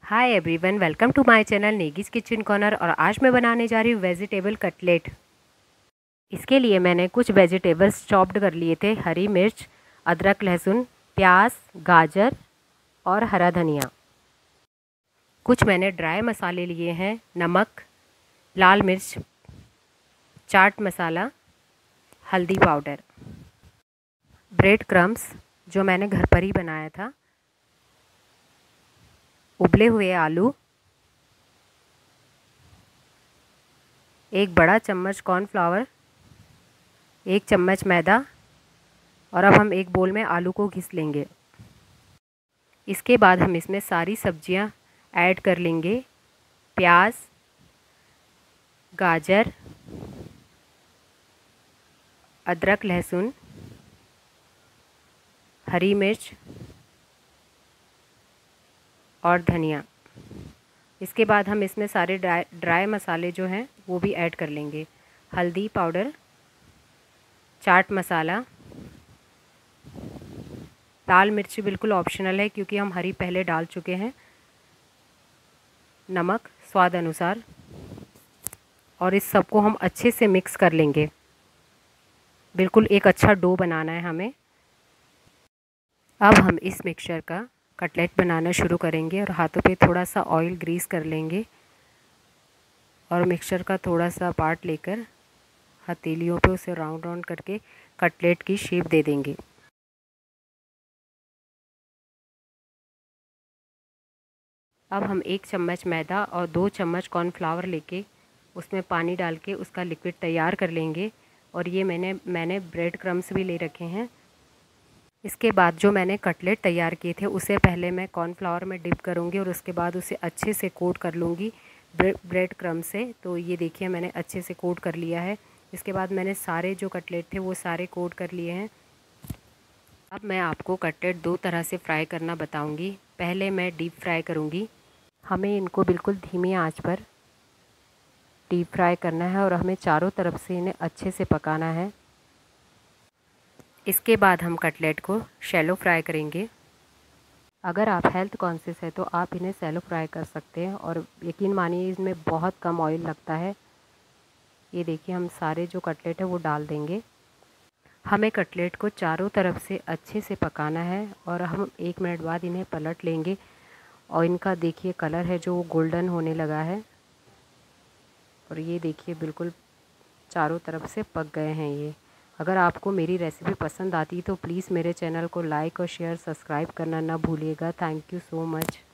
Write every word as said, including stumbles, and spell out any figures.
Hi everyone, welcome to my channel Negi's kitchen corner. और आज मैं बनाने जा रही हूँ वेजिटेबल कटलेट। इसके लिए मैंने कुछ वेजिटेबल्स चॉप्ड कर लिए थे। हरी मिर्च, अदरक, लहसुन, प्याज, गाजर और हरा धनिया। कुछ मैंने ड्राई मसाले लिए हैं, नमक, लाल मिर्च, चाट मसाला, हल्दी पाउडर, ब्रेड क्रम्स जो मैंने घर पर ही बनाया था, उबले हुए आलू, एक बड़ा चम्मच कॉर्नफ्लावर, एक चम्मच मैदा। और अब हम एक बोल में आलू को घिस लेंगे। इसके बाद हम इसमें सारी सब्जियां ऐड कर लेंगे। प्याज, गाजर, अदरक, लहसुन, हरी मिर्च और धनिया। इसके बाद हम इसमें सारे ड्राई ड्राई मसाले जो हैं वो भी ऐड कर लेंगे। हल्दी पाउडर, चाट मसाला, लाल मिर्च बिल्कुल ऑप्शनल है क्योंकि हम हरी पहले डाल चुके हैं, नमक स्वाद अनुसार। और इस सब को हम अच्छे से मिक्स कर लेंगे। बिल्कुल एक अच्छा डो बनाना है हमें। अब हम इस मिक्सचर का कटलेट बनाना शुरू करेंगे और हाथों पे थोड़ा सा ऑयल ग्रीस कर लेंगे और मिक्सचर का थोड़ा सा पार्ट लेकर हथेलियों पे उसे राउंड राउंड करके कटलेट की शेप दे देंगे। अब हम एक चम्मच मैदा और दो चम्मच कॉर्नफ्लावर लेके उसमें पानी डाल के उसका लिक्विड तैयार कर लेंगे। और ये मैंने मैंने ब्रेड क्रम्स भी ले रखे हैं। इसके बाद जो मैंने कटलेट तैयार किए थे उसे पहले मैं कॉर्नफ्लावर में डिप करूँगी और उसके बाद उसे अच्छे से कोट कर लूँगी ब्रेड क्रम्ब से। तो ये देखिए मैंने अच्छे से कोट कर लिया है। इसके बाद मैंने सारे जो कटलेट थे वो सारे कोट कर लिए हैं। अब मैं आपको कटलेट दो तरह से फ्राई करना बताऊंगी। पहले मैं डीप फ्राई करूंगी। हमें इनको बिल्कुल धीमी आंच पर डीप फ्राई करना है और हमें चारों तरफ से इन्हें अच्छे से पकाना है। इसके बाद हम कटलेट को शैलो फ्राई करेंगे। अगर आप हेल्थ कॉन्शियस है तो आप इन्हें शैलो फ्राई कर सकते हैं और यकीन मानिए इसमें बहुत कम ऑयल लगता है। ये देखिए हम सारे जो कटलेट है वो डाल देंगे। हमें कटलेट को चारों तरफ से अच्छे से पकाना है और हम एक मिनट बाद इन्हें पलट लेंगे और इनका देखिए कलर है जो गोल्डन होने लगा है। और ये देखिए बिल्कुल चारों तरफ से पक गए हैं ये। अगर आपको मेरी रेसिपी पसंद आती तो प्लीज़ मेरे चैनल को लाइक और शेयर सब्सक्राइब करना ना भूलिएगा। Thank you so much.